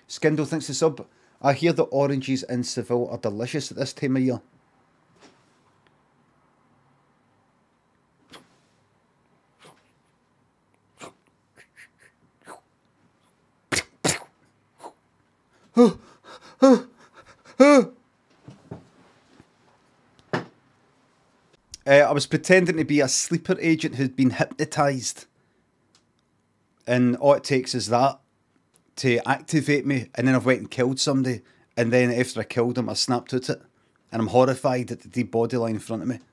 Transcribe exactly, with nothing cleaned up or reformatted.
Skindle thinks the sub. I hear the oranges in Seville are delicious at this time of year. Uh, I was pretending to be a sleeper agent who'd been hypnotised. And all it takes is that to activate me, and then I've went and killed somebody, and then after I killed him I snapped at it, and I'm horrified at the dead body lying in front of me.